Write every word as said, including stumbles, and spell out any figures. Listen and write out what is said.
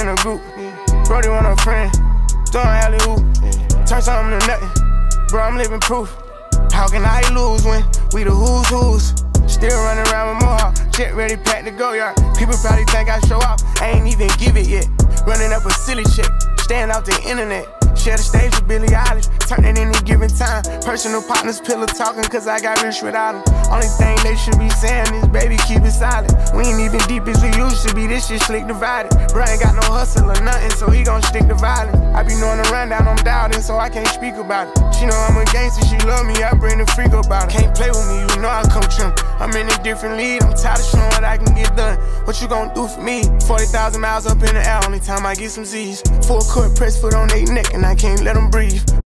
in a group. Brody want a friend, throwing alley-oop. Turn something to nothing, bro, I'm living proof. How can I lose when we the who's who's? Still running around with more, jet ready, packed to go, yard. People probably think I show off, I ain't even give it yet. Running up a silly check, staying off the internet. Share the stage with Billie Eilish, turn it any given time. Personal partners, pillow talking, cause I got rich without them. Only thing they should be saying is, baby, keep it silent. We ain't even deep as we used to be, this shit slick divided. Bro ain't got no hustle or nothing, so he gon' stick to violence. I be knowing the rundown, I'm doubting, so I can't speak about it. She know I'm a gangster, she love me, I bring the freak about it. Can't play with me, you know I come trim. I'm in a different league, I'm tired of showing what I can get done. What you gon' do for me? forty thousand miles up in the air, only time I get some Z's. Full court press foot on they neck, and I can't let them breathe.